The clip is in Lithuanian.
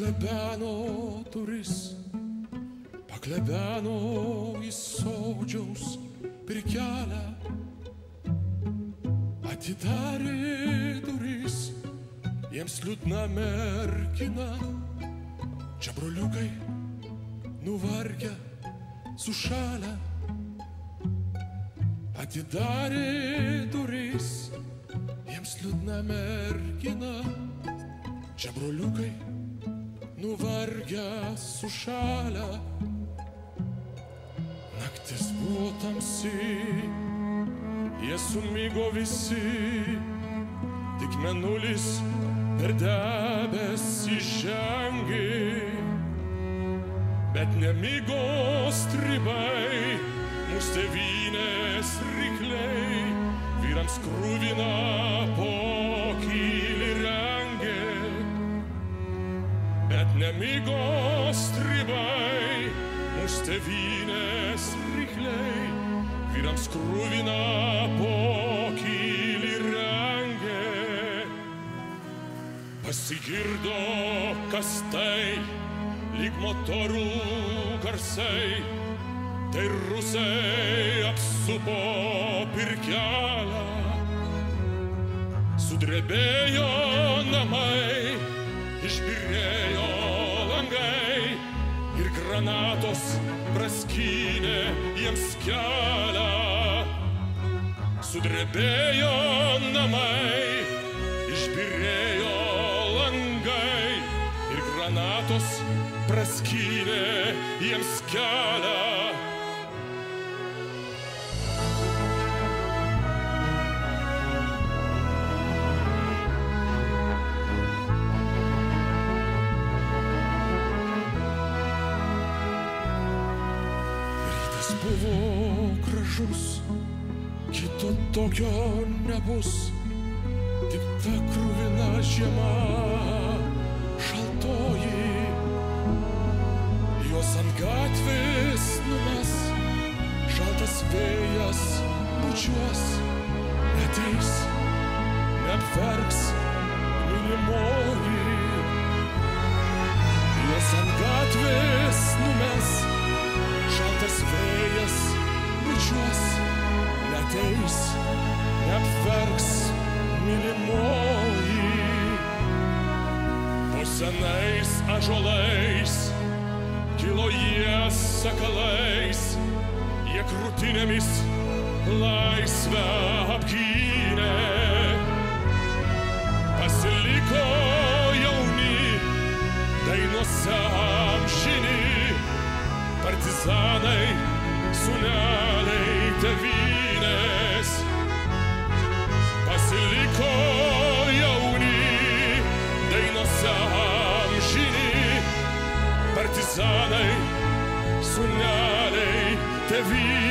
paklebeno duris, paklebeno į sodžiaus pirkelę, atidarė duris, jiems liūdna mergina, čia broliukai nuvargę, sušalę, atidarė duris, jiems liūdna mergina, čia broliukai nuvargę, sušalę. Naktis buvo tamsi, jie sumigo visi, tik mėnulis per debesį žengė. Bet nemigo stribai, mūsų tėvynės rykliai, vyrams krūviną pokylį rengė. Bet nemigo stribai, mūsų tėvynės rykliai, vyrams krūviną pokylį rengė. Pasigirdo kas tai, lyg motorų garsai, tai rusai apsupo pirkelę. Sudrebėjo namai, išbyrėjo langai ir granatos praskynė jiems kelią. Sudrebėjo namai, išbyrėjo langai ir granatos praskynė jiems kelią. Rytas buvo gražus, kito tokio nebus, tik ta kruvina žiema šaltoji. Juos ant gatvės numes, šaltas vėjas bučiuos, neteis, neapverks mylimoji. Juos ant gatvės numes, šaltas vėjas bučiuos, neteis, neapverks mylimoji. Po senais ąžuolais kilo jie sakalais, jie krūtinėmis laisvę apgynė. Pasiliko jauni, dainose amžini, partizanai, sūneliai tėvynės. Pasiliko jauni, dainose amžini, partizanai, sūneliai tėvynės.